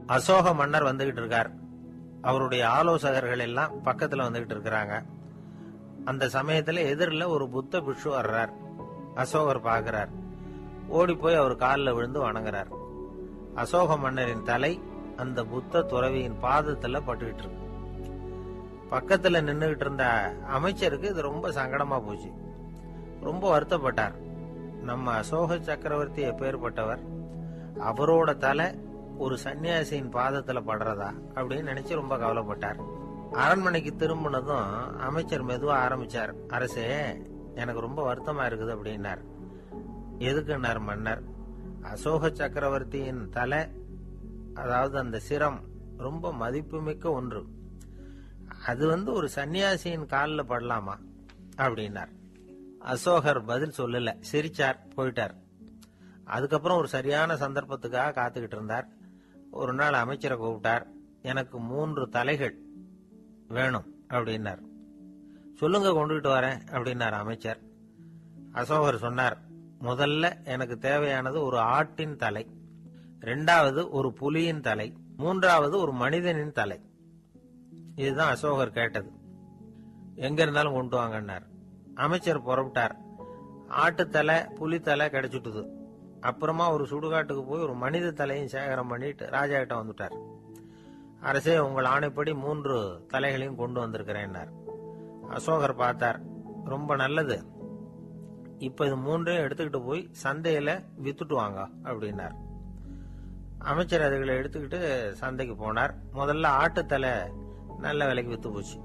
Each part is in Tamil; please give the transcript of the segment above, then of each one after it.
அசோக மன்னர் வந்துகிட்டு இருக்கார். அவருடைய ஆலோசகர்கள் எல்லாம் பக்கத்துல வந்துகிட்டு இருக்கிறாங்க. அந்த சமயத்துல எதிரில் ஒரு புத்த பிக்ஷு வர்றார். அசோகர் பார்க்கிறார். ஓடி போய் அவர் காலில் விழுந்து வணங்குறார். அசோக மன்னரின் தலை அந்த புத்த துறவியின் பாதத்துல பட்டுக்கிட்டு இருக்கு. பக்கத்துல நின்றுகிட்டு இருந்த அமைச்சருக்கு இது ரொம்ப சங்கடமா போச்சு. ரொம்ப வருத்தப்பட்டார். நம்ம அசோக சக்கரவர்த்தி எப்பேற்பட்டவர், அவரோட தலை ஒரு சன்னியாசியின் பாதத்துல படுறதா அப்படின்னு நினைச்சு ரொம்ப கவலைப்பட்டார். அரண்மனைக்கு திரும்பினதும் அமைச்சர் மெதுவா ஆரம்பிச்சார். அரசே, எனக்கு ரொம்ப வருத்தமா இருக்குது அப்படின்னார். எதுக்குன்னார் மன்னர். அசோக சக்கரவர்த்தியின் தலை, அதாவது அந்த சிரம், ரொம்ப மதிப்புமிக்க ஒன்று. அது ஒரு சன்னியாசியின் காலில் படலாமா அப்படின்னார். அசோகர் பதில் சொல்லல, சிரிச்சார், போயிட்டார். அதுக்கப்புறம் ஒரு சரியான சந்தர்ப்பத்துக்காக காத்துக்கிட்டு இருந்தார். ஒரு நாள் அமைச்சரை கூப்பிட்டார். எனக்கு 3 தலைகள் வேணும் அப்படின்னார். சொல்லுங்க, கொண்டுகிட்டு வரேன் அப்படின்னார் அமைச்சர். அசோகர் சொன்னார், முதல்ல எனக்கு தேவையானது ஒரு ஆட்டின் தலை, 2வது ஒரு புலியின் தலை, 3வது ஒரு மனிதனின் தலை. இதுதான் அசோகர் கேட்டது. எங்க இருந்தாலும் கொண்டு வாங்கன்னார். அமைச்சர் புறப்பட்டார். ஆட்டுத்தலை, புலித்தலை கிடைச்சிட்டுது. அப்புறமா ஒரு சுடுகாட்டுக்கு போய் ஒரு மனித தலையும் சேகரம் பண்ணிட்டு ராஜா கிட்ட வந்துட்டார். அரசே, உங்கள் ஆணைப்படி 3 தலைகளையும் கொண்டு வந்திருக்கிறேன். அசோகர் பார்த்தார். ரொம்ப நல்லது, இப்ப இது 3ஐயும் எடுத்துக்கிட்டு போய் சந்தையில வித்துட்டு வாங்க அப்படின்னார். அமைச்சர் அதுகளை எடுத்துக்கிட்டு சந்தைக்கு போனார். முதல்ல ஆட்டுத்தலை நல்ல விலைக்கு வித்து போச்சு.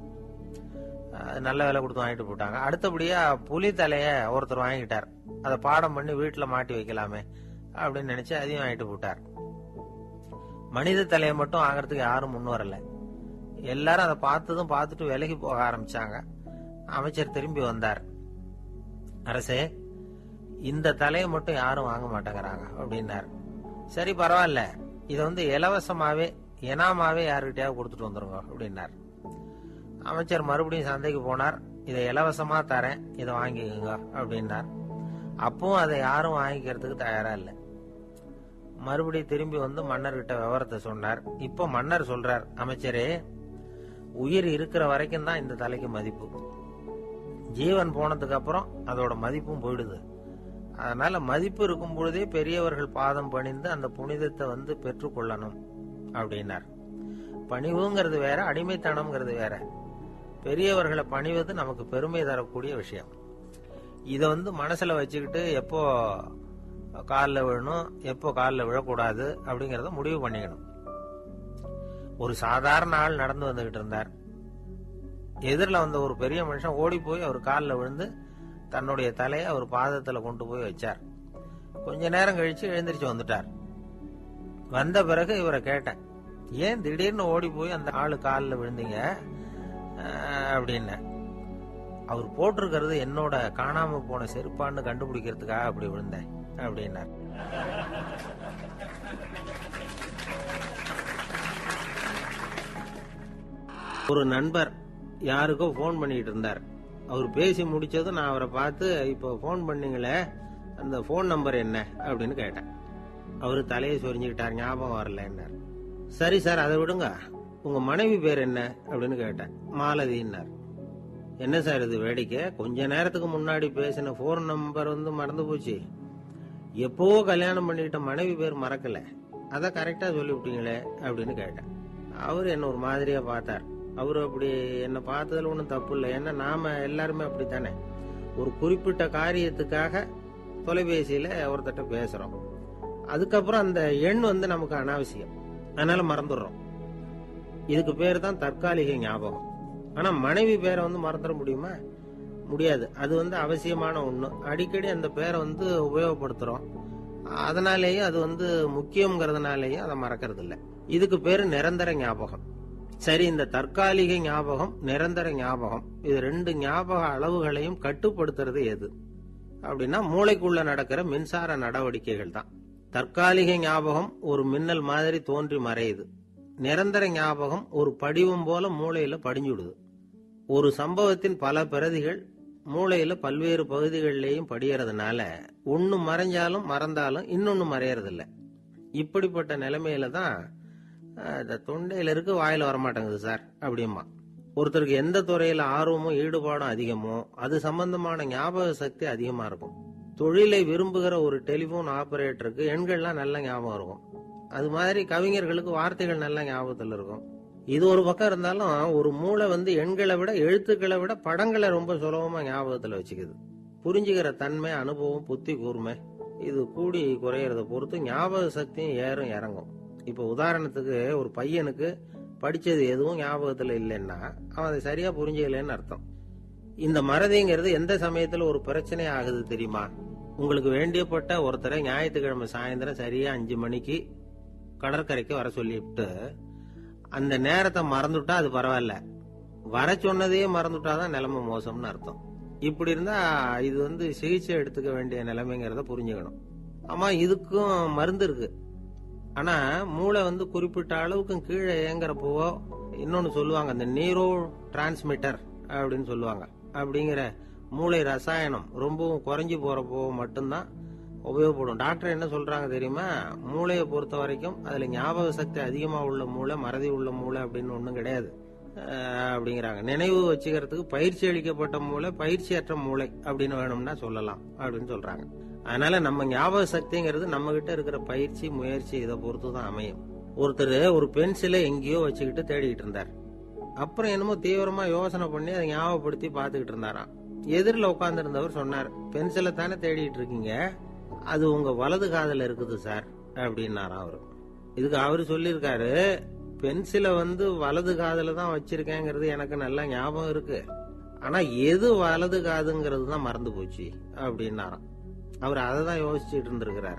நல்ல விலை கொடுத்து வாங்கிட்டு போட்டாங்க. அடுத்தபடியா புலி தலைய ஒருத்தர் வாங்கிட்டார். அதை பாடம் பண்ணி வீட்டுல மாட்டி வைக்கலாமே அப்படின்னு நினைச்சு அதையும் வாங்கிட்டு போட்டார். மனித தலையை மட்டும் வாங்கறதுக்கு யாரும் முன் வரல. எல்லாரும் அதை பார்த்துட்டு விலகி போக ஆரம்பிச்சாங்க. அமைச்சர் திரும்பி வந்தார். அரசே, இந்த தலையை மட்டும் யாரும் வாங்க மாட்டேங்கிறாங்க அப்படின்னார். சரி, பரவாயில்ல, இதை இலவசமாவே எனாமாவே யாருக்கிட்டையாவது கொடுத்துட்டு வந்துருங்க அப்படின்னார். அமைச்சர் மறுபடியும் சந்தைக்கு போனார். இதை இலவசமா தரேன், இதை வாங்கிக்கோங்க அப்படின்னார். அப்பவும் அதை யாரும் வாங்கிக்கிறதுக்கு தயாரா இல்லை. மறுபடியும் திரும்பி மன்னர்கிட்ட விவரத்தை சொன்னார். இப்ப மன்னர் சொல்றார், அமைச்சரே, உயிர் இருக்கிற வரைக்கும் தான் இந்த தலைக்கு மதிப்பு. ஜீவன் போனதுக்கு அப்புறம் அதோட மதிப்பும் போயிடுது. அதனால மதிப்பு இருக்கும் பொழுதே பெரியவர்கள் பாதம் பணிந்து அந்த புனிதத்தை பெற்றுக்கொள்ளணும் அப்படின்னார். பணிவுங்கிறது வேற, அடிமைத்தனம்ங்கிறது வேற. பெரியவர்களை பணிவது நமக்கு பெருமை தரக்கூடிய விஷயம். இதை மனசுல வச்சுக்கிட்டு எப்போ காலில் விழணும், எப்போ காலில் விழக்கூடாது அப்படிங்கறத முடிவு பண்ணிக்கணும். ஒரு சாதாரண ஆள் நடந்து வந்துகிட்டு இருந்தார். எதிரில் வந்த ஒரு பெரிய மனுஷன் ஓடி போய் அவர் காலில் விழுந்து தன்னுடைய தலையை அவர் பாதத்துல கொண்டு போய் வச்சார். கொஞ்ச நேரம் கழிச்சு எழுந்திரிச்சு வந்துட்டார். வந்த பிறகு இவரை கேட்டேன், ஏன் திடீர்னு ஓடி போய் அந்த ஆளு காலில் விழுந்தீங்க அப்படின்னு. அவர் போட்டிருக்கிறது என்னோட காணாம போன செருப்பான்னு கண்டுபிடிக்கிறதுக்காக அப்படி விழுந்தேன் அப்படின்னார். ஒரு நண்பர் யாருக்கோ போன் பண்ணிட்டு இருந்தார். அவர் பேசி முடிச்சதும் நான் அவரை பார்த்து, இப்போ போன் பண்ணீங்களே, அந்த போன் நம்பர் என்ன அப்படின்னு கேட்டேன். அவரு தலையை சொரிஞ்சுக்கிட்டார், ஞாபகம் வரலன்னார். சரி சார், அதை விடுங்க, உங்க மனைவி பேர் என்ன அப்படின்னு கேட்டேன். மாலதின்னார். என்ன சார் இது வேடிக்கை, கொஞ்ச நேரத்துக்கு முன்னாடி பேசின போன் நம்பர் மறந்து போச்சு. எப்பவோ கல்யாணம் பண்ணிக்கிட்ட மனைவி பேர் மறக்கல, அதை கரெக்டா சொல்லிவிட்டீங்களே அப்படின்னு கேட்டேன். அவரு என்ன ஒரு மாதிரியா பார்த்தார். அவரு அப்படி என்ன பார்த்ததுல ஒன்றும் தப்பு இல்லை, ஏன்னா நாம எல்லாருமே அப்படித்தானே. ஒரு குறிப்பிட்ட காரியத்துக்காக தொலைபேசியில ஒருத்தட்ட பேசுறோம், அதுக்கப்புறம் அந்த எண் நமக்கு அனாவசியம், அதனால மறந்துடுறோம். இதுக்கு பேர் தான் தற்காலிக ஞாபகம். ஆனா மனைவி பேரை மறந்துட முடியுமா? முடியாது. அது அவசியமான ஒண்ணு. அடிக்கடி அந்த பேரை உபயோகப்படுத்துறோம், அதனாலேயும் அது முக்கியம்ங்கிறதுனாலேயும் அதை மறக்கிறது இல்லை. இதுக்கு பேரு நிரந்தர ஞாபகம். சரி, இந்த தற்காலிக ஞாபகம், நிரந்தர ஞாபகம், இது 2 ஞாபக அளவுகளையும் கட்டுப்படுத்துறது எது அப்படின்னா மூளைக்குள்ள நடக்கிற மின்சார நடவடிக்கைகள் தான். தற்காலிக ஞாபகம் ஒரு மின்னல் மாதிரி தோன்றி மறையுது. நிரந்தர ஞாபகம் ஒரு படிவம் போல மூளையில படிஞ்சுடுது. ஒரு சம்பவத்தின் பல பிரதிகள் மூளையில பல்வேறு பகுதிகளிலேயும் படியறதுனால ஒன்னு மறைஞ்சாலும் மறந்தாலும் இன்னொன்னு மறையறதில்ல. இப்படிப்பட்ட நிலைமையில தான் தொண்டையில இருக்கு, வாயில வரமாட்டேங்குது சார் அப்படிமா. ஒருத்தருக்கு எந்த துறையில ஆர்வமும் ஈடுபாடும் அதிகமோ அது சம்பந்தமான ஞாபக சக்தி அதிகமா இருக்கும். தொழிலை விரும்புகிற ஒரு டெலிபோன் ஆபரேட்டருக்கு எண்கள்லாம் நல்ல ஞாபகம் இருக்கும். அது மாதிரி கவிஞர்களுக்கு வார்த்தைகள் நல்ல ஞாபகத்தில் இருக்கும். இது ஒரு பக்கம் இருந்தாலும் ஒரு மூளை எண்களை விட எழுத்துக்களை விட படங்களை ரொம்ப சுலபமா ஞாபகத்துல வச்சுக்குது. புரிஞ்சுக்கிற தன்மை, அனுபவம், புத்தி கூர்மை இது கூடி குறையறத பொறுத்து ஞாபக சக்தியும் ஏறும் இறங்கும். இப்ப உதாரணத்துக்கு ஒரு பையனுக்கு படிச்சது எதுவும் ஞாபகத்துல இல்லைன்னா அவன் அதை சரியா புரிஞ்சுக்கலன்னு அர்த்தம். இந்த மறதிங்கிறது எந்த சமயத்துல ஒரு பிரச்சனை ஆகுது தெரியுமா? உங்களுக்கு வேண்டியப்பட்ட ஒருத்தரை ஞாயிற்றுக்கிழமை சாயந்தரம் சரியா 5 மணிக்கு கடற்கரைக்கு வர சொல்லிவிட்டு அந்த நேரத்தை மறந்துட்டா அது பரவாயில்ல, வர சொன்னதையே மறந்துட்டாதான் நிலைமை மோசம்னு அர்த்தம். இப்படி இருந்தா இது சிகிச்சை எடுத்துக்க வேண்டிய நிலைமைங்கிறத புரிஞ்சுக்கணும். ஆமா, இதுக்கும் மருந்து இருக்கு. ஆனா மூளை குறிப்பிட்ட அளவுக்கு கீழே இயங்குறப்போ இன்னொன்னு சொல்லுவாங்க, அந்த நியூரோ டிரான்ஸ்மிட்டர் அப்படின்னு சொல்லுவாங்க. அப்படிங்கிற மூளை ரசாயனம் ரொம்பவும் குறைஞ்சி போறப்போ மட்டும்தான் உபயோகப்படும். டாக்டர் என்ன சொல்றாங்க தெரியுமா? மூளையை பொறுத்த வரைக்கும் அதுல ஞாபக சக்தி அதிகமா உள்ள மூளை, மறதி உள்ள மூளை அப்படின்னு ஒண்ணும் கிடையாது அப்படிங்கிறாங்க. நினைவு வச்சுக்கிறதுக்கு பயிற்சி அளிக்கப்பட்ட மூளை, பயிற்சியற்ற மூளை அப்படின்னு வேணும்னா சொல்லலாம் அப்படின்னு சொல்றாங்க. அதனால நம்ம ஞாபக சக்திங்கிறது நம்ம கிட்ட இருக்கிற பயிற்சி, முயற்சி இதை பொறுத்துதான் அமையும். ஒருத்தர் ஒரு பென்சிலை எங்கேயோ வச்சுக்கிட்டு தேடிட்டு இருந்தார். அப்புறம் என்னமோ தீவிரமா யோசனை பண்ணி அதை ஞாபகப்படுத்தி பாத்துக்கிட்டு இருந்தாராம். எதிரில் உட்கார்ந்து இருந்தவர் சொன்னார், பென்சிலை தானே தேடிட்டு இருக்கீங்க, அது உங்க வலது காதுல இருக்குது சார் அப்படின்னாராம் அவரு. இதுக்கு அவரு சொல்லியிருக்காரு, பென்சிலை வலது காதுல தான் வச்சிருக்கேங்கிறது எனக்கு நல்லா ஞாபகம் இருக்கு, ஆனா எது வலது காதுங்கிறது தான் மறந்து போச்சு அப்படின்னாராம். அவர் அதை தான் யோசிச்சுட்டு இருந்திருக்கிறார்.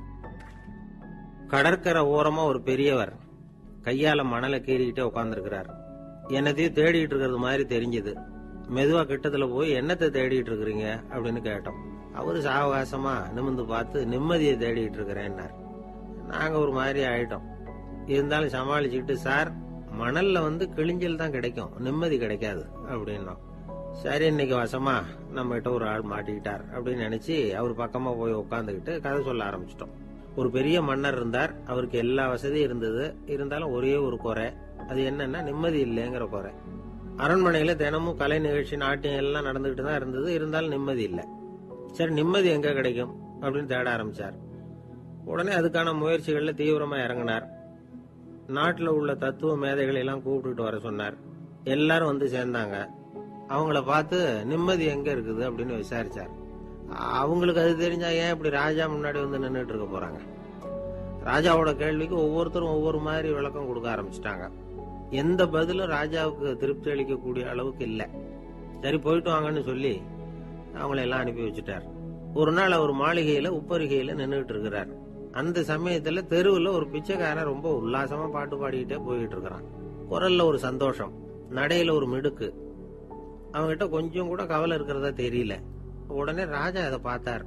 கடற்கரை ஓரமா ஒரு பெரியவர் கையால மணலை கீறிக்கிட்டே உட்கார்ந்துருக்கிறார். என்னத்தையும் தேடிட்டு இருக்கிறது மாதிரி தெரிஞ்சது. மெதுவா கிட்டத்துல போய் என்னத்தை தேடிட்டு இருக்கிறீங்க அப்படின்னு கேட்டோம். அவரு சாவகாசமா நிமிந்து பார்த்து நிம்மதியை தேடிட்டு இருக்கிறேன்னார். நாங்க ஒரு மாதிரி ஆயிட்டோம். இருந்தாலும் சமாளிச்சுக்கிட்டு, சார் மணல்ல கிழிஞ்சல் தான் கிடைக்கும், நிம்மதி கிடைக்காது அப்படின்னோம். சரி, இன்னைக்கு வசமா நம்ம கிட்ட ஒரு ஆள் மாட்டிக்கிட்டார் அப்படின்னு நினைச்சு அவர் பக்கமா போய் உட்காந்துக்கிட்டு கதை சொல்ல ஆரம்பிச்சிட்டோம். ஒரு பெரிய மன்னர் இருந்தார். அவருக்கு எல்லா வசதியும் இருந்தது. இருந்தாலும் ஒரே ஒரு குறை. அது என்னன்னா நிம்மதி இல்லைங்கிற குறை. அரண்மனையில தினமும் கலை நிகழ்ச்சி, நாட்டியம் எல்லாம் நடந்துகிட்டு தான் இருந்தது. இருந்தாலும் நிம்மதி இல்லை. சரி, நிம்மதி எங்க கிடைக்கும் அப்படின்னு தேட ஆரம்பிச்சார். உடனே அதுக்கான முயற்சிகள்ல தீவிரமா இறங்கினார். நாட்டுல உள்ள தத்துவ மேதைகளை எல்லாம் கூப்பிட்டுட்டு வர சொன்னார். எல்லாரும் சேர்ந்தாங்க. அவங்கள பார்த்து நிம்மதி எங்க இருக்குது அப்படின்னு விசாரிச்சார். அவங்களுக்கு அது தெரிஞ்சா ஏன் இப்படி ராஜா முன்னாடி நின்றுட்டு இருக்க போறாங்க? ராஜாவோட கேள்விக்கு ஒவ்வொருத்தரும் ஒவ்வொரு மாதிரி விளக்கம் கொடுக்க ஆரம்பிச்சிட்டாங்க. எந்த பதிலும் ராஜாவுக்கு திருப்தி அளிக்கக்கூடிய அளவுக்கு இல்ல. சரி, போயிட்டு வாங்கன்னு சொல்லி அவங்கள எல்லாம் அனுப்பி வச்சுட்டார். ஒரு நாள் அவர் மாளிகையில உப்பரிகையில நின்றுட்டு இருக்கிறார். அந்த சமயத்துல தெருவுல ஒரு பிச்சைக்காரன் ரொம்ப உல்லாசமா பாட்டு பாடிக்கிட்டே போயிட்டு இருக்கிறான். குரல்ல ஒரு சந்தோஷம், நடையில ஒரு மிடுக்கு. அவங்கிட்ட கொஞ்சம் கூட கவலை இருக்கிறதா தெரியல. உடனே ராஜா அதை பார்த்தார்.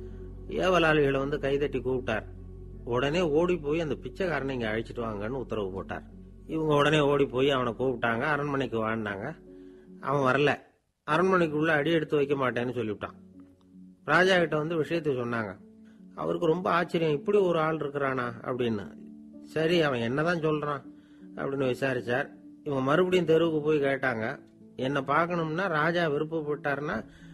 ஏவலாளிகளை கைதட்டி கூப்பிட்டார். உடனே ஓடி போய் அந்த பிச்சைக்காரனை இங்க அழைச்சிட்டு வாங்கன்னு உத்தரவு போட்டார். இவங்க உடனே ஓடி போய் அவனை கூப்பிட்டாங்க. அரண்மனைக்கு வாழ்ந்தாங்க. அவன் வரல. அரண்மனைக்குள்ள அடி எடுத்து வைக்க மாட்டேன்னு சொல்லிவிட்டான். ராஜா கிட்ட விஷயத்தை சொன்னாங்க. அவருக்கு ரொம்ப ஆச்சரியம், இப்படி ஒரு ஆள் இருக்கிறானா அப்படின்னு. சரி, அவன் என்னதான் சொல்றான் அப்படின்னு விசாரிச்சார். இவங்க மறுபடியும் தெருவுக்கு போய் கேட்டாங்க. என்ன பார்க்கணும்னா ராஜா விருப்பப்பட்டாருன்னா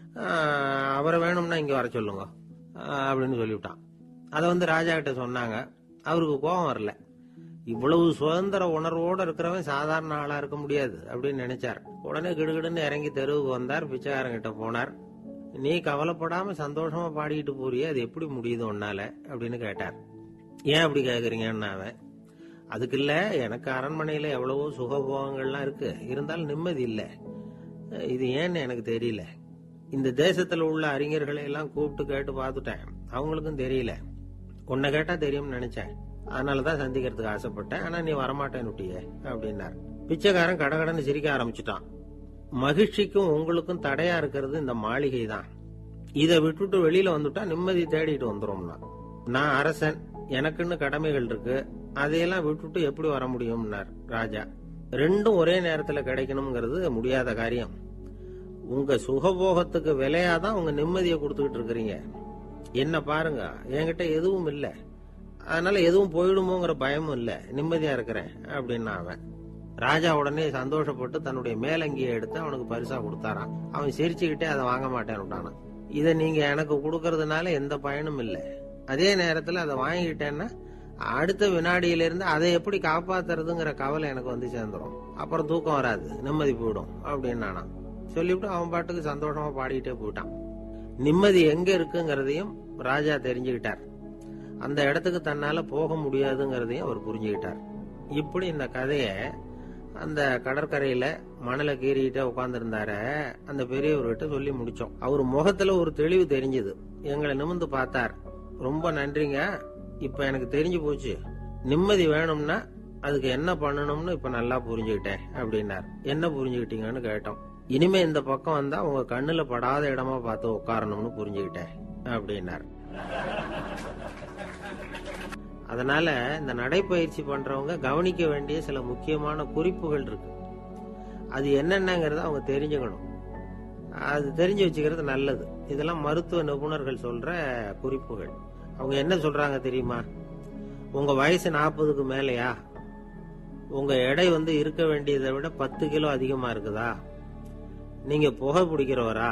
அவரை வேணும்னா இங்க வர சொல்லுங்க அப்படின்னு சொல்லிவிட்டான். அதை ராஜா கிட்ட சொன்னாங்க. அவருக்கு கோபம் வரல. இவ்வளவு சுதந்திர உணர்வோடு இருக்கிறவன் சாதாரண ஆளா இருக்க முடியாது அப்படின்னு நினைச்சார். உடனே கிடுகிடுன்னு இறங்கி தெருவுக்கு வந்தார். பிச்சைக்காரங்கிட்ட போனார். நீ கவலைப்படாம சந்தோஷமா பாடிக்கிட்டு போறிய, அது எப்படி முடியுது உன்னால அப்படின்னு கேட்டார். ஏன் அப்படி கேக்குறீங்கன்னு அவன், அதுக்கு இல்ல, எனக்கு அரண்மனையில எவ்வளவோ சுகபோகங்கள்லாம் இருக்கு, இருந்தாலும் நிம்மதி இல்ல. இது ஏன்னு எனக்கு தெரியல. இந்த தேசத்துல உள்ள அறிஞர்களை எல்லாம் கூப்பிட்டு கேட்டு பார்த்துட்டேன், அவங்களுக்கும் தெரியல. உன்னை கேட்டா தெரியும்னு நினைச்சேன், அதனாலதான் சந்திக்கிறதுக்கு ஆசைப்பட்டேன். ஆனா நீ வரமாட்டேன்னு விட்டியே அப்படின்னார். பிச்சைக்காரன் கடகடன்னு சிரிக்க ஆரம்பிச்சுட்டான். மகிழ்ச்சிக்கும் உங்களுக்கும் தடையா இருக்கிறது இந்த மாளிகை தான். இதை விட்டுட்டு வெளியில வந்துட்டா நிம்மதி தேடிட்டு வந்துரும்னா. நான் அரசன், எனக்குன்னு கடமைகள் இருக்கு, அதையெல்லாம் விட்டுட்டு எப்படி வர முடியும்னார் ராஜா. ரெண்டும் ஒரே நேரத்துல கிடைக்கணுங்கிறது முடியாத காரியம். உங்க சுகபோகத்துக்கு விலையாதான் உங்க நிம்மதியை கொடுத்துக்கிட்டு இருக்கிறீங்க. என்ன பாருங்க, என்கிட்ட எதுவும் இல்ல, அதனால எதுவும் போயிடுமோங்கிற பயமும் இல்ல, நிம்மதியா இருக்கிறேன் அப்படின்னு அவன். ராஜா உடனே சந்தோஷப்பட்டு தன்னுடைய மேலங்கியை எடுத்து அவனுக்கு பரிசா கொடுத்தாராம். அவன் சிரிச்சுக்கிட்டே அதை வாங்க மாட்டேன்னு விட்டானா. இதை நீங்க எனக்கு கொடுக்கறதுனால எந்த பயனும் இல்லை, அதே நேரத்துல அதை வாங்கிக்கிட்டேன்னா அடுத்த வினாடியிலிருந்து அதை எப்படி காப்பாத்துறதுங்கிற கவலை எனக்கு வந்து சேர்ந்துடும், அப்புறம் தூக்கம் வராது, நிம்மதி போயிடும் அப்படின்னு நானா சொல்லிவிட்டு அவன் பாட்டுக்கு சந்தோஷமா பாடிக்கிட்டே போயிட்டான். நிம்மதி எங்க இருக்குங்கிறதையும் ராஜா தெரிஞ்சுக்கிட்டார். அந்த இடத்துக்கு தன்னால போக முடியாதுங்கிறதையும் அவர் புரிஞ்சுக்கிட்டார். இப்படி இந்த கதைய அந்த கடற்கரையில மணலை கீறிக்கிட்டே உட்கார்ந்துருந்தார அந்த பெரியவர்கிட்ட சொல்லி முடிச்சோம். அவர் முகத்துல ஒரு தெளிவு தெரிஞ்சது. எங்களை நிமிர்ந்து பார்த்தார். ரொம்ப நன்றிங்க, இப்ப எனக்கு தெரிஞ்சு போச்சு, நிம்மதி வேணும்னா அதுக்கு என்ன பண்ணணும்னு இப்ப நல்லா புரிஞ்சுக்கிட்டேன் அப்படின்னார். என்ன புரிஞ்சுக்கிட்டீங்கன்னு கேட்டோம். இனிமே இந்த பக்கம் வந்தா உங்க கண்ணுல படாத இடமா பார்த்து உட்காரணும்னு புரிஞ்சுக்கிட்டேன் அப்படின்னார். அதனால இந்த நடைப்பயிற்சி பண்றவங்க கவனிக்க வேண்டிய சில முக்கியமான குறிப்புகள் இருக்கு. அது என்னென்னங்கிறத அவங்க தெரிஞ்சுக்கணும். அது தெரிஞ்சு வச்சுக்கிறது நல்லது. இதெல்லாம் மருத்துவ நிபுணர்கள் சொல்ற குறிப்புகள். அவங்க என்ன சொல்றாங்க தெரியுமா? உங்க வயசு 40க்கு மேலையா, உங்க எடை இருக்க வேண்டியதை விட 10 கிலோ அதிகமா இருக்குதா, நீங்க புகை பிடிக்கிறவரா,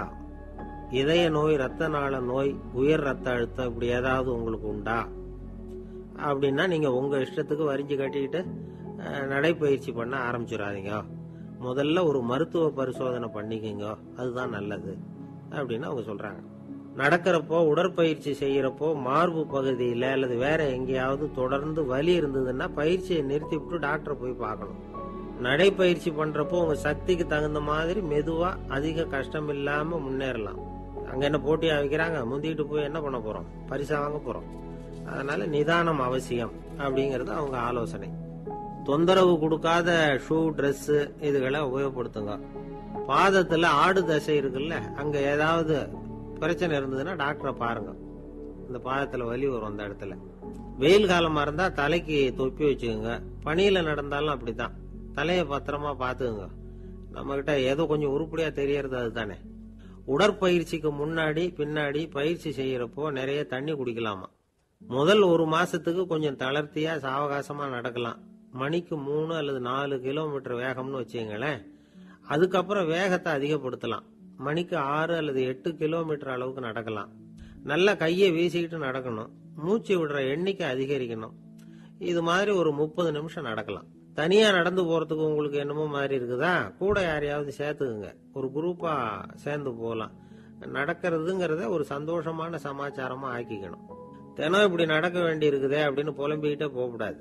இதய நோய், ரத்த நாள நோய், உயர் ரத்த அழுத்தம் இப்படி ஏதாவது உங்களுக்கு உண்டா அப்படின்னா நீங்க உங்க இஷ்டத்துக்கு வரிஞ்சு கட்டிக்கிட்டு நடைப்பயிற்சி பண்ண ஆரம்பிச்சிடாதீங்க. முதல்ல ஒரு மருத்துவ பரிசோதனை பண்ணிக்கங்க, அதுதான் நல்லது அப்படின்னு அவங்க சொல்றாங்க. நடக்கிறப்போ, உடற்பயிற்சி செய்யறப்போ மார்பு பகுதியில அல்லது வேற எங்கேயாவது தொடர்ந்து வலி இருந்ததுன்னா பயிற்சியை நிறுத்தி விட்டு டாக்டரை போய் பார்க்கணும். நடைப்பயிற்சி பண்றப்போ உங்க சக்திக்கு தகுந்த மாதிரி மெதுவா அதிக கஷ்டம் இல்லாம முன்னேறலாம். அங்க என்ன போட்டியா வைக்கிறாங்க, முந்திட்டு போய் என்ன பண்ண போறோம், பரிசா வாங்க போறோம். அதனால நிதானம் அவசியம் அப்படிங்கறது அவங்க ஆலோசனை. தொந்தரவு கொடுக்காத ஷூ, டிரெஸ் இதுகளை உபயோகப்படுத்துங்க. பாதத்துல ஆடு தசை இருக்குல்ல, அங்க ஏதாவது பிரச்சனை இருந்ததுன்னா டாக்டரை பாருங்க. இந்த பாதத்துல வலி வரும் அந்த இடத்துல. வெயில் காலமா இருந்தா தலைக்கு தொப்பி வச்சுக்கோங்க. பனியில நடந்தாலும் அப்படித்தான், தலைய பத்திரமா பாத்துக்குங்க. நம்ம கிட்ட ஏதோ கொஞ்சம் உருப்படியா தெரியறது அதுதானே. உடற்பயிற்சிக்கு முன்னாடி பின்னாடி பயிற்சி செய்யறப்போ நிறைய தண்ணி குடிக்கலாமா. முதல் 1 மாசத்துக்கு கொஞ்சம் தளர்த்தியா சாவகாசமா நடக்கலாம். மணிக்கு 3 அல்லது 4 கிலோமீட்டர் வேகம்னு வச்சுங்களேன். அதுக்கப்புறம் வேகத்தை அதிகப்படுத்தலாம். மணிக்கு 6 அல்லது 8 கிலோமீட்டர் அளவுக்கு நடக்கலாம். நல்ல கையை வீசிக்கிட்டு நடக்கணும். மூச்சு விடுற எண்ணிக்கை அதிகரிக்கணும். இது மாதிரி ஒரு 30 நிமிஷம் நடக்கலாம். தனியா நடந்து போறதுக்கு உங்களுக்கு என்னமோ மாதிரி இருக்குதா, கூட யாரையாவது சேர்த்துக்குங்க. ஒரு குரூப்பா சேர்ந்து போகலாம். நடக்கிறதுங்கிறத ஒரு சந்தோஷமான சமாச்சாரமா ஆக்கிக்கணும். தினம் இப்படி நடக்க வேண்டி இருக்குதே அப்படின்னு புலம்பிக்கிட்டே போகக்கூடாது.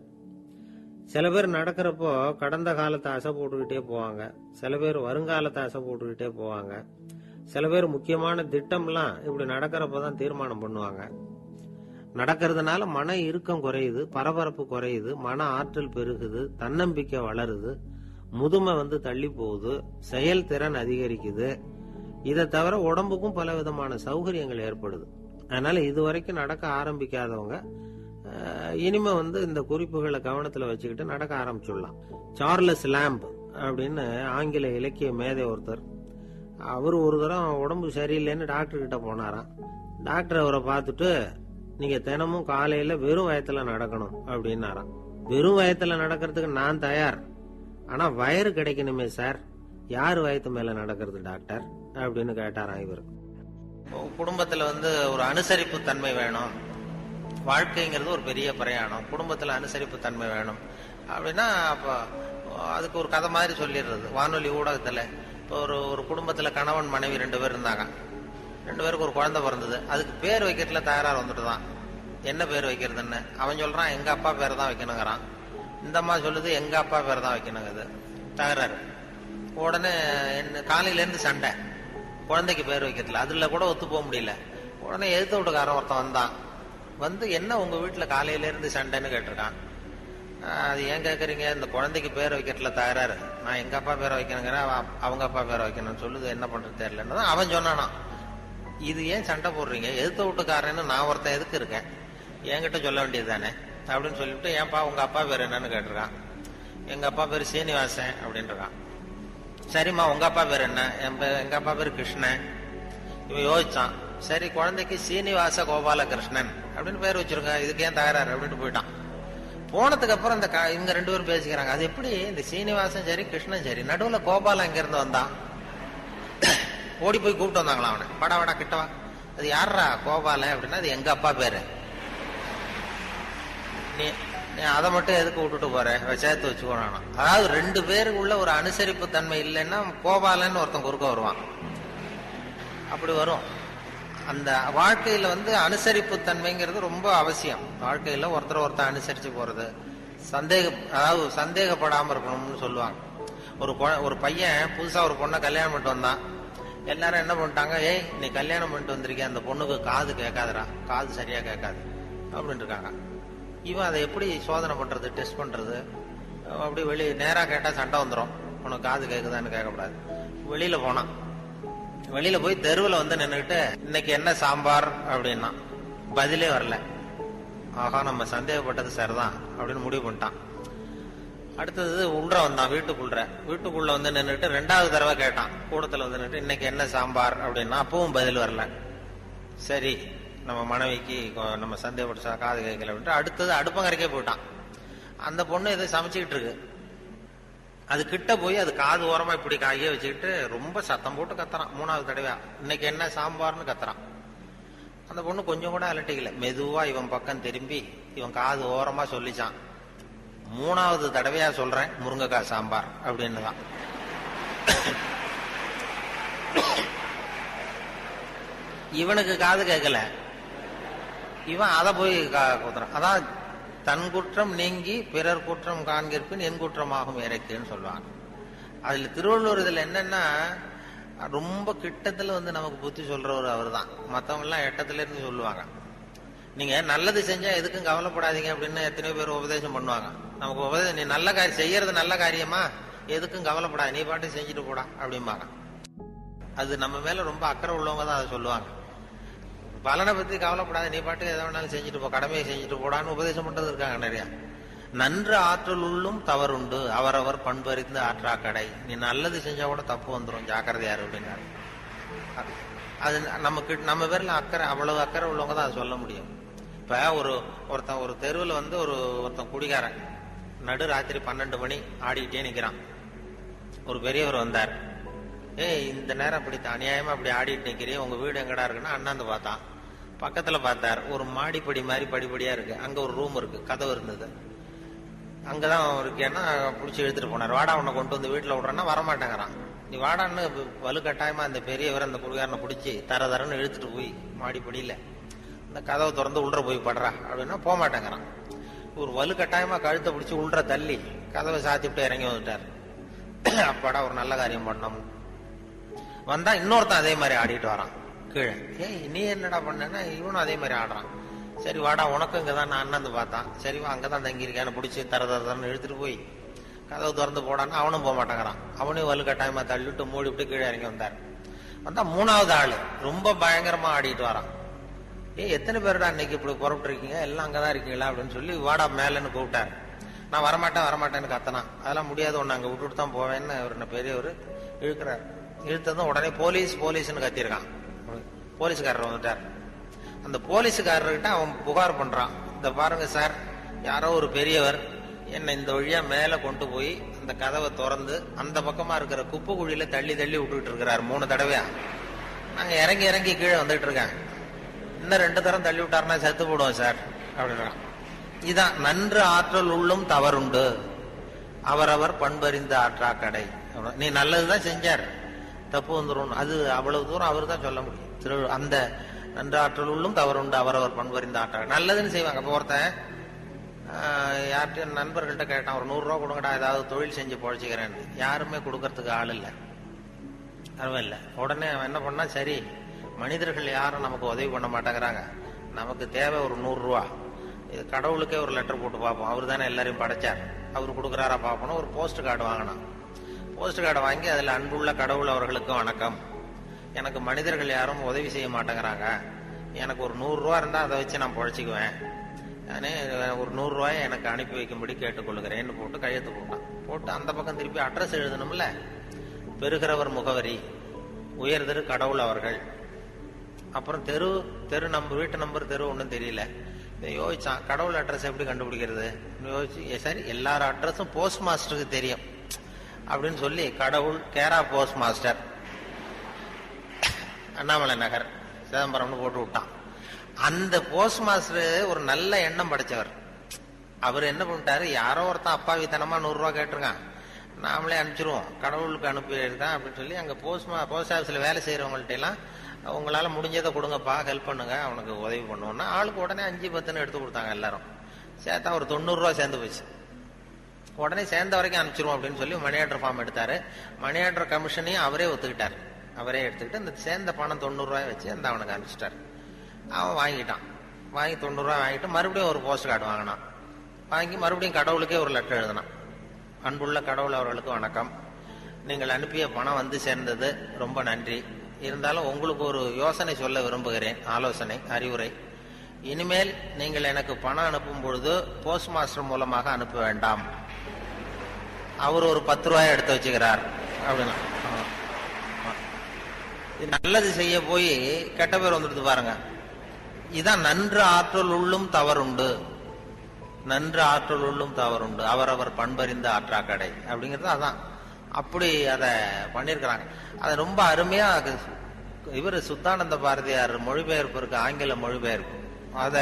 சில பேர் நடக்கிறப்போ கடந்த காலத்தை அசை போட்டுக்கிட்டே போவாங்க. சில பேர் வருங்காலத்தை அசை போட்டுக்கிட்டே போவாங்க. சில பேர் முக்கியமான திட்டம்லாம் இப்படி நடக்கிறப்பதான் தீர்மானம் பண்ணுவாங்க. நடக்கிறதுனால மன இறுக்கம் குறையுது, பரபரப்பு குறையுது, மன ஆற்றல் பெருகுது, தன்னம்பிக்கை வளருது, முதுமை தள்ளி போகுது, செயல்திறன் அதிகரிக்குது. இதை தவிர உடம்புக்கும் பல விதமான சௌகரியங்கள் ஏற்படுது. அதனால இதுவரைக்கும் நடக்க ஆரம்பிக்காதவங்க இனிமே இந்த குறிப்புகளை கவனத்துல வச்சுக்கிட்டு நடக்க ஆரம்பிச்சுடலாம். சார்லஸ் லாம்ப் அப்படின்னு ஆங்கில இலக்கிய மேதை ஒருத்தர், அவரு ஒரு தரம் உடம்பு சரியில்லைன்னு டாக்டர் கிட்ட போனாராம். டாக்டர் அவரை பார்த்துட்டு, நீங்க தினமும் காலையில வெறும் வயத்துல நடக்கணும் அப்படின்னாராம். வெறும் வயத்துல நடக்கிறதுக்கு நான் தயார், ஆனா வயிறு கிடைக்கணுமே சார், யாரு வயத்து மேல நடக்கிறது டாக்டர் அப்படின்னு கேட்டாராம் இவர். குடும்பத்துல ஒரு அனுசரிப்பு தன்மை வேணும். வாழ்க்கைங்கிறது ஒரு பெரிய பிரயாணம். குடும்பத்துல அனுசரிப்பு தன்மை வேணும் அப்படின்னா அப்ப அதுக்கு ஒரு கதை மாதிரி சொல்லிடுறது. வானொலி ஊடகத்துல இப்போ ஒரு குடும்பத்துல கணவன் மனைவி 2 பேர் இருந்தாங்க. 2 பேருக்கு ஒரு குழந்தை பிறந்தது. அதுக்கு பேர் வைக்கிறதுல தகராறு வந்துட்டுதான். என்ன பேர் வைக்கிறதுன்னு அவன் சொல்றான், எங்க அப்பா பேர் தான் வைக்கணுங்கிறான். இந்த அம்மா சொல்லுது, எங்க அப்பா பேர் தான் வைக்கணுங்குது. தகராறு. உடனே காலையில இருந்து சண்டை, குழந்தைக்கு பேர் வைக்கிறதுல. அதுல கூட ஒத்து போக முடியல. உடனே எதிர்த்த வீட்டுக்காரன் ஒருத்தன் வந்தான். என்ன உங்க வீட்டுல காலையில இருந்து சண்டைன்னு கேட்டிருக்கான். அது ஏன் கேக்குறீங்க, இந்த குழந்தைக்கு பேர் வைக்கிறதுல தகராறு, நான் எங்க அப்பா பேரை வைக்கணுங்கிற, அவங்க அப்பா பேரை வைக்கணும்னு சொல்லுது, என்ன பண்றது தெரியலன்னு அவன் சொன்னானா. இது ஏன் சண்டை போடுறீங்க, எதிர்த்த வீட்டுக்காரன்னு நான் ஒருத்தன் எதுக்கு இருக்கேன், என்கிட்ட சொல்ல வேண்டியது தானே அப்படின்னு சொல்லிட்டு, ஏன்பா உங்க அப்பா பேர் என்னன்னு கேட்டிருக்கான். எங்க அப்பா பேர் சீனிவாசன் அப்படின்றான். சரிம்மா உங்க அப்பா பேர் என்ன, எங்க அப்பா பேர் கிருஷ்ணன். இவன் யோசிச்சான், சரி குழந்தைக்கு சீனிவாச கோபாலகிருஷ்ணன் அப்படின்னு பேர் வச்சிருங்க, இதுக்கு ஏன் தகராறு அப்படின்ட்டு போயிட்டான். போனதுக்கு அப்புறம் இந்த இவங்க 2 பேரும் பேசிக்கிறாங்க, அது எப்படி இந்த சீனிவாசன் சரி கிருஷ்ணன் சரி, நடுவுல கோபாலம் எங்க இருந்து வந்தான்? ஓடி போய் கூப்பிட்டு வந்தாங்களாம் அவனை, படா வடா கிட்டவா, அது யாரா கோபாலன் அப்படின்னா அது எங்க அப்பா பேரு, நீ அதை மட்டும் எதுக்கு விட்டுட்டு போற, சேர்த்து வச்சுக்கோனா. அதாவது 2 பேருக்குள்ள ஒரு அனுசரிப்பு தன்மை இல்லைன்னா கோபாலன்னு ஒருத்தன் குறுக்க வருவான், அப்படி வரும். அந்த வாழ்க்கையில அனுசரிப்பு தன்மைங்கிறது ரொம்ப அவசியம். வாழ்க்கையில ஒருத்தர் அனுசரிச்சு போறது, அதாவது சந்தேகப்படாம இருக்கணும்னு சொல்லுவாங்க. ஒரு பையன் புதுசா ஒரு பொண்ணை கல்யாணம் பண்ணிட்டு வந்தான். எல்லாரும் என்ன பண்ணிட்டாங்க, ஏய் நீ கல்யாணம் பண்ணிட்டு வந்திருக்க, அந்த பொண்ணுக்கு காது கேட்காதுடா, காது சரியா கேட்காது அப்படின்னு இருக்காங்க. இவன் அதை எப்படி சோதனை பண்றது, டெஸ்ட் பண்றது? அப்படி நேரா கேட்டா சண்டை வந்துடும், உனக்கு காது கேட்குதான்னு கேட்கக்கூடாது. வெளியில போனான், வெளியில போய் தெருவில் நின்றுகிட்டு இன்னைக்கு என்ன சாம்பார் அப்படின்னா பதிலே வரல. ஆகா நம்ம சந்தேகப்பட்டது சரிதான் அப்படின்னு முடிவு பண்ணிட்டான். அடுத்தது உள்ள வந்தான், வீட்டுக்குள்ள நின்றுட்டு 2வது தடவை கேட்டான், கூடத்துல நின்றுட்டு இன்னைக்கு என்ன சாம்பார் அப்படின்னா அப்பவும் பதில் வரல. சரி நம்ம மனைவிக்கு நம்ம சந்தேகப்பட்ட காது கேட்கல அப்படின்ட்டு அடுத்தது அடுப்பங்கரைக்கே போயிட்டான். அந்த பொண்ணு எதை சமைச்சுக்கிட்டு இருக்கு, அது கிட்ட போய் அது காது ஓரமா இப்படி காயே வச்சுக்கிட்டு ரொம்ப சத்தம் போட்டு கத்துறான். 3வது தடவையா இன்னைக்கு என்ன சாம்பார்னு கத்துறான். அந்த பொண்ணு கொஞ்சம் கூட அலட்டிக்கல, மெதுவா இவன் பக்கம் திரும்பி இவன் காது ஓரமா சொல்லிச்சான், 3வது தடவையா சொல்றேன் முருங்கைக்காய் சாம்பார் அப்படின்னு தான். இவனுக்கு காது கேட்கல, இவன் அதை போய் குத்துறான். அதான் தன் குற்றம் நீங்கி பிறர் குற்றம் காண்கிற்பின் என் குற்றமாகும் இறைக்குன்னு சொல்லுவாங்க. அதுல திருவள்ளுவர் இதுல என்னன்னா ரொம்ப கிட்டத்துல நமக்கு புத்தி சொல்றவர் அவர் தான். மற்றவங்க எல்லாம் எட்டத்துல இருந்து சொல்லுவாங்க, நீங்க நல்லது செஞ்சா எதுக்கும் கவலைப்படாதீங்க அப்படின்னு எத்தனையோ பேர் உபதேசம் பண்ணுவாங்க. நமக்கு உபதேசம், நீ நல்ல காரியம் செய்யறது நல்ல காரியமா, எதுக்கும் கவலைப்படாது, நீ பாட்டு செஞ்சுட்டு போடா அப்படிம்பாங்க. அது நம்ம மேல ரொம்ப அக்கறை உள்ளவங்க தான் அதை சொல்லுவாங்க. பலனை பத்தி கவலைப்படாத, நீ பாட்டு எதை வேணாலும் செஞ்சுட்டு போ, கடமையை செஞ்சுட்டு போடான்னு உபதேசம் பண்றது இருக்காங்க நிறைய. நன்று ஆற்றல் உள்ளும் தவறுண்டு, அவரவர் பண்பறிந்து ஆற்றா கடை. நீ நல்லது செஞ்சா கூட தப்பு வந்துடும், ஜாக்கிரதையாரு அப்படின்னாரு. அது நம்ம பேர்ல அக்கறை, அவ்வளவு அக்கறை உள்ளவங்க தான் அதை சொல்ல முடியும். இப்ப ஒருத்தன் ஒரு தெருவில் ஒருத்தன் குடிகாரன் நடு ராத்திரி 12 மணி ஆடிக்கிட்டே நிக்கிறான். ஒரு பெரியவர் வந்தார், ஏய் இந்த நேரம் அப்படி அநியாயமா அப்படி ஆடிட்டு நிக்கிறீ, உங்க வீடு எங்கடா இருக்குன்னா அண்ணாந்து பார்த்தான். பக்கத்துல பார்த்தார், ஒரு மாடிப்படி மாதிரி படிப்படியா இருக்கு, அங்க ஒரு ரூம் இருக்கு, கதவு இருந்தது, அங்கதான் இருக்கேன்னா பிடிச்சி எடுத்துட்டு போனார். வாடா உன்னை கொண்டு வந்து வீட்டுல விடுறேன்னா வரமாட்டேங்கிறான். நீ வாடான்னு வலுக்கட்டாயமா அந்த பெரியவர் அந்த குடிகாரனை பிடிச்சி தரன்னு இழுத்துட்டு போய் மாடிப்படியில இந்த கதவை திறந்து உள்ள போய் படுறா அப்படின்னா போக மாட்டேங்கிறான். ஒரு வலுக்கட்டாயமா கழுத்தை பிடிச்சி உள்ள தள்ளி கதவை சாத்திவிட்டு இறங்கி வந்துட்டார். அப்பாடா ஒரு நல்ல காரியம் பண்ணோம். வந்தா இன்னொருத்தன் அதே மாதிரி ஆடிட்டு வரான் கீழே. ஏய் நீ என்னடா பண்ணனா, இவனும் அதே மாதிரி ஆடுறான். சரி வாடா உனக்கும் இங்கதான் நான் அண்ணந்து பார்த்தான், சரி வா அங்கதான் தங்கியிருக்கேன்னு பிடிச்சி தரன்னு இழுத்துட்டு போய் கதவு திறந்து போடான்னு அவனும் போக மாட்டேங்கிறான். அவனையும் வலு கட்டாயமா தள்ளிட்டு மூடி விட்டு கீழே இறங்கி வந்தார். வந்தா 3வது ஆளு ரொம்ப பயங்கரமா ஆடிட்டு வரான். எத்தனை பேருடா இன்னைக்கு இப்படி புறப்பட்டு இருக்கீங்க, எல்லாம் அங்கதான் இருக்கீங்களா அப்படின்னு சொல்லி வாடா மேலன்னு கூப்பிட்டாரு. நான் வரமாட்டேன்னு கத்தனா, அதெல்லாம் முடியாது, ஒன்னு அங்க விட்டுட்டு தான் போவேன்னு ஒரு பெரியவர் இழுக்கிறார். இழுத்ததும் உடனே போலீஸ்ன்னு கத்திருக்கான். போலீஸ்காரர் வந்துட்டார். அந்த போலீஸுக்காரர்கிட்ட அவன் புகார் பண்றான், இந்த பாருங்க சார், யாரோ ஒரு பெரியவர் என்ன இந்த வழியா மேல கொண்டு போய் அந்த கதவை திறந்து அந்த பக்கமா இருக்கிற குப்பை குழியில தள்ளி விட்டுட்டு இருக்கிறார் 3 தடவையா. நாங்க இறங்கி கீழே வந்துட்டு இருக்கேன், இன்னும் 2 தரம் தள்ளி விட்டாருன்னா செத்து போடுவோம் சார் அப்படின்றான். இதான் நன்று ஆற்றல் உள்ளும் தவறுண்டு, அவரவர் பண்பறிந்த ஆற்றா கடை. நீ நல்லதுதான் செஞ்சார், தப்பு வந்துடும், அது அவ்வளவு தூரம் அவர் தான் சொல்ல முடியும். அந்த நன்றாற்றல் உள்ளும் தவறுண்டு, அவரவர் பண்பறிந்த ஆற்றா. நல்லதுன்னு செய்வாங்க. அப்போ ஒருத்தன் யார்கிட்ட நண்பர்கள்ட்ட கேட்டான், ஒரு 100 ரூபா கொடுங்கடா, ஏதாவது தொழில் செஞ்சு பொழைச்சிக்கிறேன். யாருமே கொடுக்கறதுக்கு ஆள் இல்லை, யாருமே இல்லை. உடனே அவன் என்ன பண்ணா, சரி மனிதர்கள் யாரும் நமக்கு உதவி பண்ண மாட்டேங்கிறாங்க, நமக்கு தேவை ஒரு 100 ரூபா, இது கடவுளுக்கே ஒரு லெட்டர் போட்டு பார்ப்போம், அவர் தானே எல்லாரையும் படைச்சார், அவர் கொடுக்குறாரா பார்ப்போம். ஒரு போஸ்ட் கார்டு வாங்கினான். போஸ்ட் கார்டை வாங்கி அதில் அன்புள்ள கடவுள் அவர்களுக்கு வணக்கம், எனக்கு மனிதர்கள் யாரும் உதவி செய்ய மாட்டேங்கிறாங்க, எனக்கு ஒரு 100 ரூபா இருந்தால் அதை வச்சு நான் பொழைச்சிக்குவேன், நானே ஒரு 100 ரூபாயை எனக்கு அனுப்பி வைக்கும்படி கேட்டுக்கொள்கிறேன்னு போட்டு கையெழுத்து போட்டான். போட்டு அந்த பக்கம் திருப்பி அட்ரஸ் எழுதணும்ல, பெறுகிறவர் முகவரி, உயர்திரு கடவுள் அவர்கள், அப்புறம் தெரு நம்ம வீட்டு நம்பர் தெரு ஒன்றும் தெரியல. யோசிச்சான், கடவுள் அட்ரஸ் எப்படி கண்டுபிடிக்கிறது யோசிச்சு, சரி எல்லார் அட்ரஸும் போஸ்ட் மாஸ்டருக்கு தெரியும் அப்படின்னு சொல்லி கடவுள் கேரா போஸ்ட் மாஸ்டர் அண்ணாமலை நகர் சிதம்பரம்னு போட்டு விட்டான். அந்த போஸ்ட் மாஸ்டர் ஒரு நல்ல எண்ணம் படைச்சவர். அவர் என்ன பண்ணிட்டாரு, யாரோ ஒருத்தன் அப்பாவித்தனமா 100 ரூபா கேட்டிருக்கான், நாமளே அனுப்பிச்சிருவோம், கடவுளுக்கு அனுப்பியிருக்கான் அப்படின்னு சொல்லி அங்க போஸ்ட் ஆஃபீஸ்ல வேலை செய்யறவங்கள்ட்ட எல்லாம் உங்களால முடிஞ்சதை கொடுங்கப்பா, ஹெல்ப் பண்ணுங்க, அவனுக்கு உதவி பண்ணுவோம்னா ஆளுக்கு உடனே 5-10 எடுத்து கொடுத்தாங்க. எல்லாரும் சேர்த்தா ஒரு 90 ரூபா சேர்ந்து போச்சு. உடனே சேர்ந்த வரைக்கும் அனுப்பிச்சிருவோம் அப்படின்னு சொல்லி மணி ஆர்டர் ஃபார்ம் எடுத்தாரு. மணி ஆர்டர் கமிஷனையும் அவரே ஒத்துக்கிட்டார். அவரே எடுத்துக்கிட்டு இந்த சேர்ந்த பணம் 90 ரூபாய் வச்சு அந்த அவனுக்கு அனுப்பிச்சிட்டாரு. அவன் வாங்கிட்டான். வாங்கி 90 ரூபாய் வாங்கிட்டு மறுபடியும் ஒரு போஸ்ட் கார்டு வாங்கினான். வாங்கி மறுபடியும் கடவுளுக்கே ஒரு லெட்டர் எழுதினான். அன்புள்ள கடவுள் அவர்களுக்கு வணக்கம், நீங்கள் அனுப்பிய பணம் வந்து சேர்ந்தது, ரொம்ப நன்றி. இருந்தாலும் உங்களுக்கு ஒரு யோசனை சொல்ல விரும்புகிறேன், ஆலோசனை, அறிவுரை. இனிமேல் நீங்கள் எனக்கு பணம் அனுப்பும் பொழுது போஸ்ட் மாஸ்டர் மூலமாக அனுப்ப வேண்டாம். அவர் ஒரு 10 ரூபாய் எடுத்து வச்சுக்கிறார் அப்படின்னா, நல்லது செய்ய போய் கெட்ட பேர் வந்துடுது பாருங்க. இதான் நன்று ஆற்றல் உள்ளும் தவறுண்டு, நன்று ஆற்றல் உள்ளும் தவறுண்டு, அவரவர் பண்பறிந்த ஆற்றாக்கடை அப்படிங்கிறது அதான். அப்படி அதை பண்ணிருக்கிறாங்க. அது ரொம்ப அருமையா இவர் சுத்தானந்த பாரதியார் மொழிபெயர்ப்பு இருக்கு, ஆங்கில மொழிபெயர்ப்பு. அத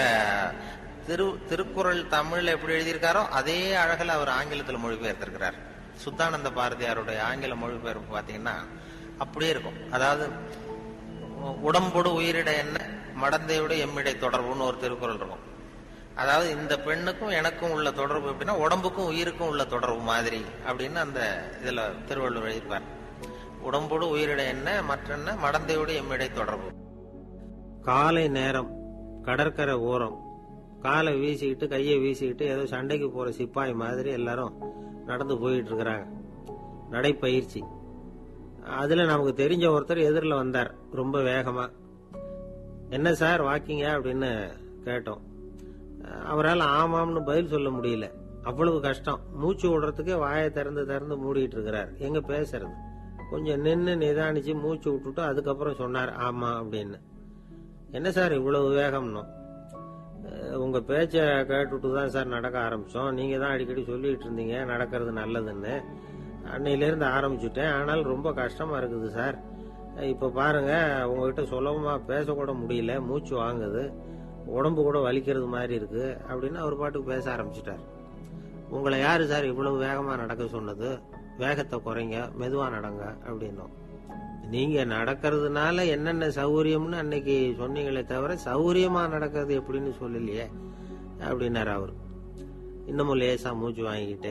திருக்குறள் தமிழ்ல எப்படி எழுதியிருக்காரோ அதே அழகில் அவர் ஆங்கிலத்தில் மொழிபெயர்த்திருக்கிறார். சுத்தானந்த பாரதியாருடைய ஆங்கில மொழிபெயர்ப்பு பாத்தீங்கன்னா அப்படியே இருக்கும். அதாவது உடம்போடு உயிரிட என்ன, மடந்தையோடு எம்மிடை தொடர்புன்னு ஒரு திருக்குறள் இருக்கும். அதாவது இந்த பெண்ணுக்கும் எனக்கும் உள்ள தொடர்பு எப்படின்னா உடம்புக்கும் உயிருக்கும் உள்ள தொடர்பு மாதிரி அப்படின்னு அந்த இதுல திருவள்ளுவர் எழுதிப்பார். உடம்போடு உயிரிட என்ன, மற்றென்ன, மடந்தையோடு எம்மிடை தொடர்பு. காலை நேரம் கடற்கரை ஓரம் காலை வீசிக்கிட்டு கையை வீசிக்கிட்டு ஏதோ சண்டைக்கு போற சிப்பாய் மாதிரி எல்லாரும் நடந்து போயிட்டு இருக்கிறாங்க. நடைப்பயிற்சி. அதுல நமக்கு தெரிஞ்ச ஒருத்தர் எதிரில் வந்தார் ரொம்ப வேகமா. என்ன சார் வாக்கிங்க அப்படின்னு கேட்டோம். அவரால் ஆமாம்னு பதில் சொல்ல முடியல, அவ்வளவு கஷ்டம். மூச்சு விடுறதுக்கே வாயை திறந்து மூடிட்டு இருக்கிறார். எங்க பேசுறது? கொஞ்சம் நின்று நிதானிச்சு மூச்சு விட்டுட்டு அதுக்கப்புறம் சொன்னார் ஆமா அப்படின்னு. என்ன சார் இவ்வளவு வேகம்னு? உங்க பேச்ச கேட்டுட்டு தான் சார் நடக்க ஆரம்பிச்சோம். நீங்க தான் அடிக்கடி சொல்லிட்டு இருந்தீங்க நடக்கிறது நல்லதுன்னு. அன்னையிலிருந்து ஆரம்பிச்சுட்டேன். ஆனால் ரொம்ப கஷ்டமா இருக்குது சார். இப்ப பாருங்க, உங்ககிட்ட சுலபமா பேசக்கூட முடியல, மூச்சு வாங்குது, உடம்பு கூட வலிக்கிறது மாதிரி இருக்கு அப்படின்னு அவர் பாட்டுக்கு பேச ஆரம்பிச்சுட்டார். உங்களை யாரு சார் இவ்வளவு வேகமா நடக்க சொன்னது? வேகத்தை குறைங்க, மெதுவா நடங்க அப்படின்னும். நீங்க நடக்கிறதுனால என்னென்ன சௌகரியம்னு அன்னைக்கு சொன்னீங்களே தவிர சௌகரியமா நடக்கிறது எப்படின்னு சொல்லலையே அப்படின்னாரு அவரு. இன்னமும் லேசா மூச்சு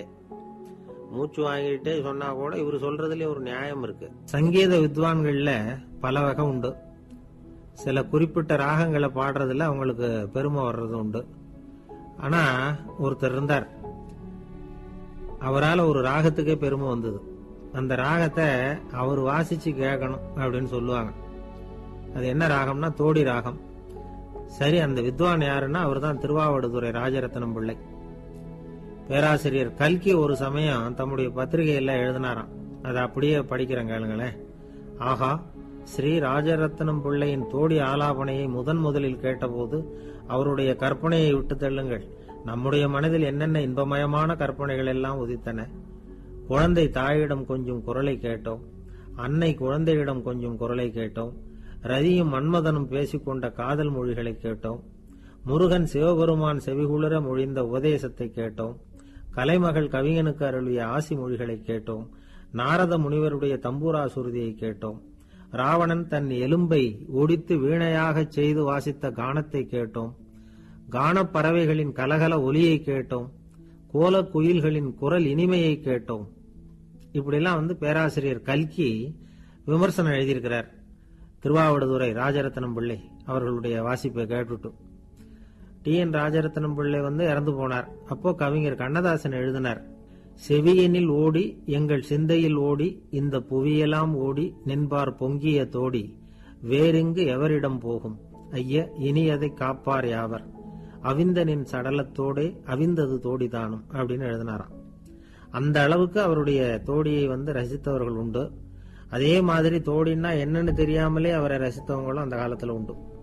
வாங்கிட்டே சொன்னா கூட இவரு சொல்றதுலயே ஒரு நியாயம் இருக்கு. சங்கீத வித்வான்கள்ல பல வகை உண்டு. சில குறிப்பிட்ட ராகங்களை பாடுறதுல அவங்களுக்கு பெருமை வர்றது உண்டு. ஆனா ஒருத்தர் இருந்தார், அவரால் ஒரு ராகத்துக்கே பெருமை வந்தது. அந்த ராகத்தை அவர் வாசிச்சு கேட்கணும் அப்படின்னு சொல்லுவாங்க. அது என்ன ராகம்னா தோடி ராகம். சரி, அந்த வித்வான் யாருன்னா அவர் தான் திருவாவடுதுறை ராஜரத்னம் பிள்ளை. பேராசிரியர் கல்கி ஒரு சமயம் தம்முடைய பத்திரிகையில எழுதினாராம். அதை அப்படியே படிக்கிறேன் கேளுங்களேன். ஆகா, ஸ்ரீ ராஜரத்னம் பிள்ளையின் தோடி ஆலாபனையை முதலில் கேட்டபோது அவருடைய கற்பனையை விட்டு தள்ளுங்கள். நம்முடைய மனதில் என்னென்ன இன்பமயமான கற்பனைகள் எல்லாம் உதித்தன. குழந்தை தாயிடம் கொஞ்சம் குரலை கேட்டோம், அன்னை குழந்தையிடம் கொஞ்சம் குரலை கேட்டோம், ரதியும் மன்மதனும் பேசிக்கொண்ட காதல் மொழிகளை கேட்டோம், முருகன் சிவபெருமான் செவிகுளிர மொழிந்த உபதேசத்தை கேட்டோம், கலைமகள் கவிஞனுக்கு அருளிய ஆசி மொழிகளை கேட்டோம், நாரத முனிவருடைய தம்பூரா சுருதியை கேட்டோம், ராவணன் தன் எலும்பை ஒடித்து வீணையாகச் செய்து வாசித்த கானத்தை கேட்டோம், கானப் பறவைகளின் கலகல ஒலியை கேட்டோம், கோலக் குயில்களின் குரல் இனிமையை கேட்டோம். இப்படிலாம் பேராசிரியர் கல்கி விமர்சனம் எழுதியிருக்கிறார். திருவாவடுதுறை ராஜரத்னம் பிள்ளை அவர்களுடைய வாசிப்பை கேட்டுட்டு டி.என். ராஜரத்னம் பிள்ளை இறந்து போனார். அப்போ கவிஞர் கண்ணதாசன் எழுதினார், செவியனில் ஓடி எங்கள் சிந்தையில் ஓடி இந்த புவியெல்லாம் ஓடி நின்பார் பொங்கிய தோடி வேறெங்கு எவரிடம் போகும் ஐய இனி அதை காப்பார் யாவர் அவிந்தனின் சடலத்தோடே அவிந்தது தோடிதானும் அப்படின்னு எழுதினாராம். அந்த அளவுக்கு அவருடைய தோடியை ரசித்தவர்கள் உண்டு. அதே மாதிரி தோடின்னா என்னன்னு தெரியாமலே அவரை ரசித்தவங்களும் அந்த காலத்துல உண்டு.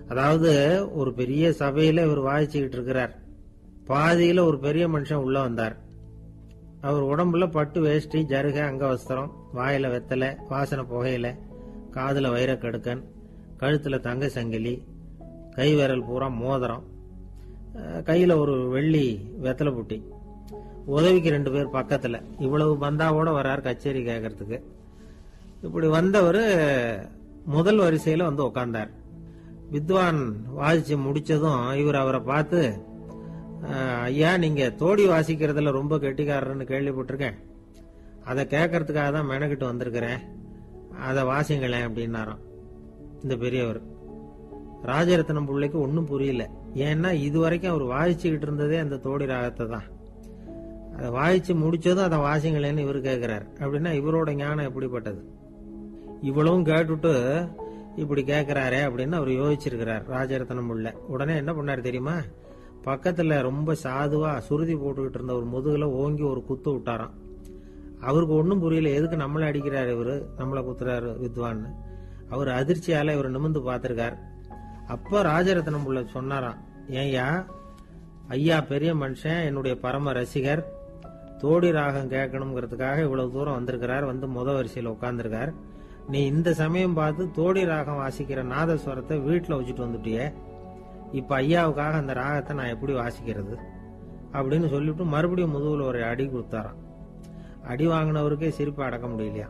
அதாவது ஒரு பெரிய சபையில இவர் வாசிச்சுக்கிட்டு இருக்கிறார். பாதியில ஒரு பெரிய மனுஷன் உள்ள வந்தார். அவர் உடம்புல பட்டு வேஷ்டி, ஜருக, அங்கவஸ்திரம், வாயில வெத்தலை, வாசனை புகையில, காதுல வைரக்கடுக்கன், கழுத்துல தங்க சங்கிலி, கை விரல் பூரா மோதிரம், கையில ஒரு வெள்ளி வெத்தலை புட்டி, உதவிக்கு 2 பேர் பக்கத்துல. இவ்வளவு பந்தாவோட வர்றார் கச்சேரி கேட்கறதுக்கு. இப்படி வந்தவர் முதல் வரிசையில வந்து உட்கார்ந்தார். வித்வான் வாசிச்சு முடிச்சதும் இவர் அவரை பார்த்து, ஐயா, நீங்க தோடி வாசிக்கிறதுல ரொம்ப கெட்டிக்காரர்னு கேள்விப்பட்டிருக்கேன். அதை கேட்கறதுக்காக தான் மெனக்கிட்டு வந்திருக்கிறேன். அதை வாசிங்களேன் அப்படின்னாராம் இந்த பெரியவர். ராஜரத்னம் பிள்ளைக்கு ஒன்னும் புரியல. ஏன்னா இதுவரைக்கும் அவர் வாசிச்சுக்கிட்டு இருந்ததே அந்த தோடி ராகத்தை தான். அதை வாசிச்சு முடிச்சதும் அதை வாசிங்களேன்னு இவர் கேட்கிறார். அப்படின்னா இவரோட ஞானம் எப்படிப்பட்டது? இவ்வளவும் கேட்டுட்டு இப்படி கேட்கிறாரே அப்படின்னு அவர் யோசிச்சிருக்கிறார் ராஜரத்னம் பிள்ளை. உடனே என்ன பண்ணாரு தெரியுமா? பக்கத்துல ரொம்ப சாதுவா சுருதி போட்டுக்கிட்டு இருந்த ஒரு முதுகுல ஓங்கி ஒரு குத்து விட்டாராம். அவருக்கு ஒன்னும் புரியல. எதுக்கு நம்மளை அடிக்கிறாரு இவரு, நம்மளை குத்துறாரு வித்வான்னு. அவர் அதிர்ச்சியால இவர் நிமிந்து பார்த்திருக்கார். அப்ப ராஜரத்னம் பிள்ளை சொன்னாராம், ஏய்யா, ஐயா பெரிய மனுஷன், என்னுடைய பரம ரசிகர், தோடி ராகம் கேட்கணுங்கிறதுக்காக இவ்வளவு தூரம் வந்திருக்கிறார். வந்து முத வரிசையில் உட்கார்ந்துருக்கார். நீ இந்த சமயம் பார்த்து தோடி ராகம் வாசிக்கிற நாதஸ்வரத்தை வீட்டுல வச்சுட்டு வந்துட்டியே, இப்ப ஐயாவுக்காக அந்த ராகத்தை நான் எப்படி வாசிக்கிறது அப்படின்னு சொல்லிட்டு மறுபடியும் முதுகுல ஒரு அடி கொடுத்தாராம். அடி வாங்கினவருக்கே சிரிப்பு அடக்க முடியலையா.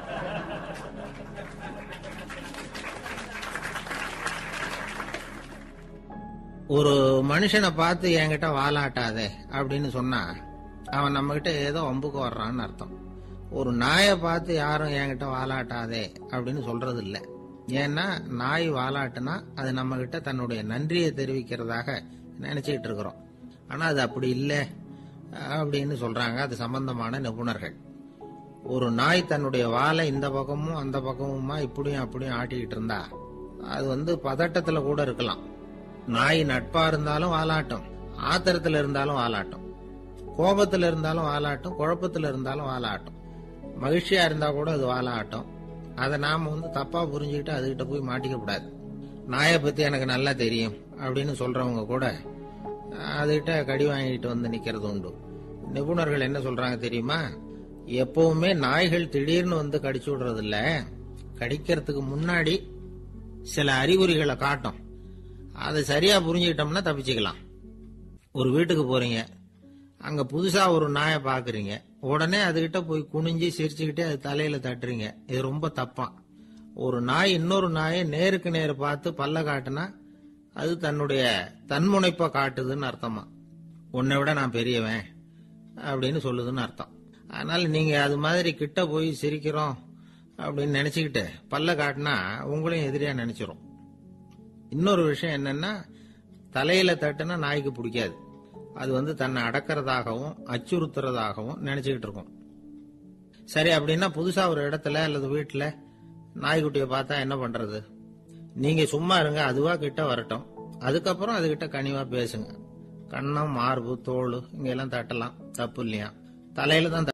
ஒரு மனுஷனை பார்த்து என்கிட்ட வாலாட்டாதே அப்படின்னு சொன்னா அவன் நம்ம கிட்ட ஏதோ வம்புக்கு வர்றான்னு அர்த்தம். ஒரு நாயை பார்த்து யாரும் என்கிட்ட வாலாட்டாதே அப்படின்னு சொல்றது இல்லை. ஏன்னா நாய் வாலாட்டுனா அது நம்ம கிட்ட தன்னுடைய நன்றியை தெரிவிக்கிறதாக நினைச்சுக்கிட்டு இருக்கிறோம். ஆனா அது அப்படி இல்லை அப்படின்னு சொல்றாங்க அது சம்பந்தமான நிபுணர்கள். ஒரு நாய் தன்னுடைய வாலை இந்த பக்கமும் அந்த பக்கமுமா இப்படியும் அப்படியும் ஆட்டிக்கிட்டு இருந்தா அது பதட்டத்துல கூட இருக்கலாம். நாய் நட்பா இருந்தாலும் வாலாட்டும், ஆத்திரத்துல இருந்தாலும் வாலாட்டும், கோபத்துல இருந்தாலும் வாலாட்டும், குழப்பத்துல இருந்தாலும் வாலாட்டும், மகிழ்ச்சியா இருந்தா கூட அது வாலாட்டும். அதை நாம தப்பா புரிஞ்சுக்கிட்டு அதுகிட்ட போய் மாட்டிக்க கூடாது. நாயை பத்தி எனக்கு நல்லா தெரியும் அப்படின்னு சொல்றவங்க கூட அதுகிட்ட கடி வாங்கிட்டு நிக்கிறது உண்டு. நிபுணர்கள் என்ன சொல்றாங்க தெரியுமா? எப்பவுமே நாய்கள் திடீர்னு கடிச்சு விடுறது இல்ல, கடிக்கிறதுக்கு முன்னாடி சில அறிகுறிகளை காட்டும். அதை சரியா புரிஞ்சுக்கிட்டோம்னா தப்பிச்சுக்கலாம். ஒரு வீட்டுக்கு போறீங்க, அங்க புதுசா ஒரு நாயை பாக்குறீங்க, உடனே அதுகிட்ட போய் குனிஞ்சு சிரிச்சுக்கிட்டே அது தலையில தட்டுறீங்க. இது ரொம்ப தப்பா. ஒரு நாய் இன்னொரு நாயை நேருக்கு நேர் பார்த்து பல்ல காட்டுனா அது தன்னுடைய தன்முனைப்ப காட்டுதுன்னு அர்த்தமா. உன்னை விட நான் பெரியவன் அப்படின்னு சொல்லுதுன்னு அர்த்தம். அதனால நீங்க அது மாதிரி கிட்ட போய் சிரிக்கிறோம் அப்படின்னு நினைச்சுக்கிட்டு பல்ல காட்டினா உங்களையும் எதிரியா நினைச்சிரும். இன்னொரு விஷயம் என்னன்னா, தலையில தட்டுனா நாய்க்கு பிடிக்காது. அது தன்னை அடக்கிறதாகவும் அச்சுறுத்துறதாகவும் நினைச்சுக்கிட்டு இருக்கும். சரி, அப்படின்னா புதுசா ஒரு இடத்துல அல்லது வீட்டுல நாய்க்குட்டியை பார்த்தா என்ன பண்றது? நீங்க சும்மா இருங்க, அதுவா கிட்ட வரட்டும். அதுக்கப்புறம் அதுகிட்ட கனிவா பேசுங்க. கண்ணம், மார்பு, தோல் இங்க எல்லாம் தட்டலாம், தப்பு இல்லையா? தலையில தான்